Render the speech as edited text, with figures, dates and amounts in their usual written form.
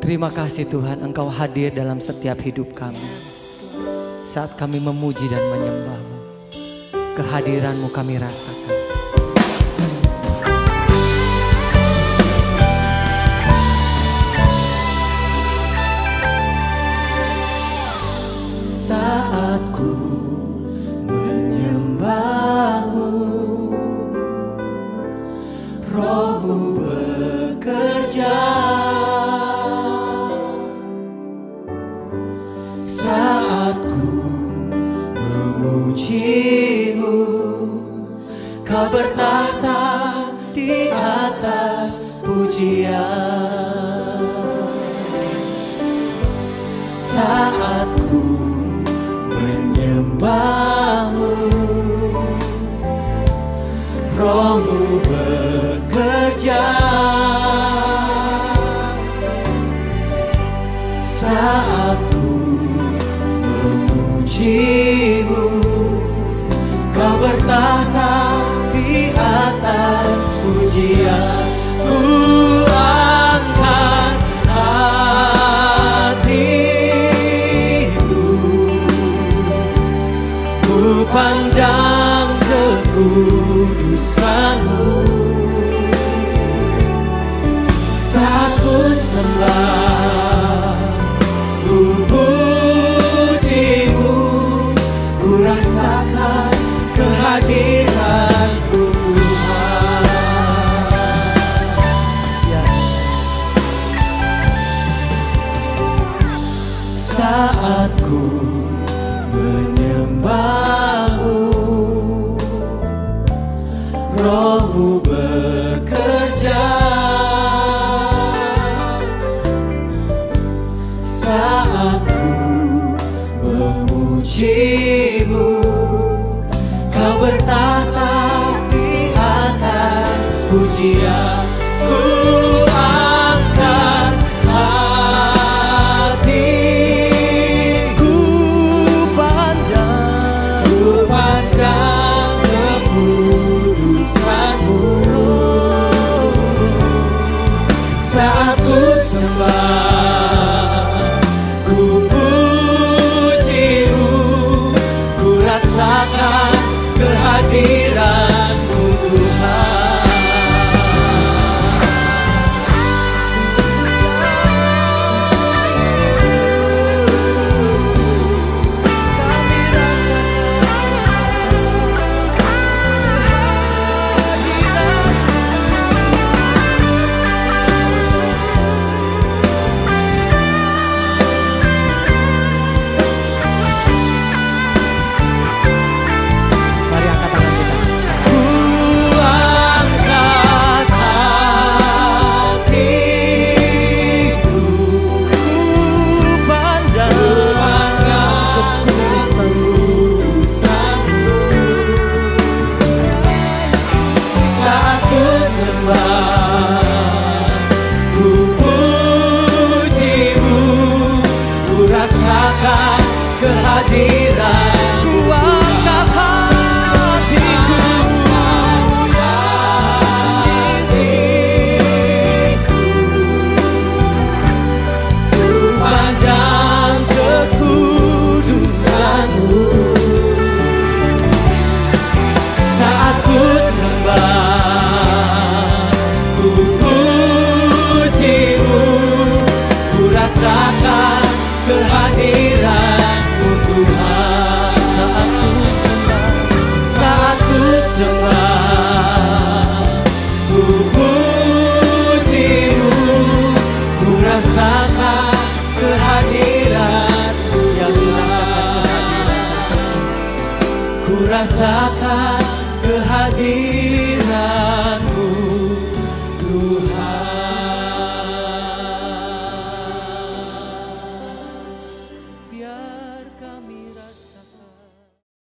Terima kasih Tuhan, Engkau hadir dalam setiap hidup kami. Saat kami memuji dan menyembah-Mu, kehadiran-Mu kami rasakan. Saat ku menyembah-Mu, Roh-Mu bekerja. Saat ku memuji-Mu, Kau bertahta di atas pujian. Saat ku menyembah-Mu, Roh-Mu bekerja. Saat ku memuji-Mu, Kau bertahta di atas pujian. Ku angkat hatiku, ku pandang kekudusan-Mu. Saat ku sembah, ku puji-Mu, ku rasakan kehadiran-Mu Tuhan. Saat ku menyembah-Mu, Roh-Mu bekerja. Saat ku memuji-Mu, Kau bertahta di atas pujian. Ku angkat hatiku, ku pandang kekudusan-Mu. Saat ku sembah, ku puji-Mu, ku rasakan kehadiran-Mu Tuhan. Kehadiran, ku angkat hatiku, ku pandang kekudusan-Mu. Saat ku sembah, ku puji-Mu, ku rasakan kehadiran-Mu Tuhan. Saat ku sembah, ku puji-Mu, ku rasakan kehadiran-Mu. Yang ku rasakan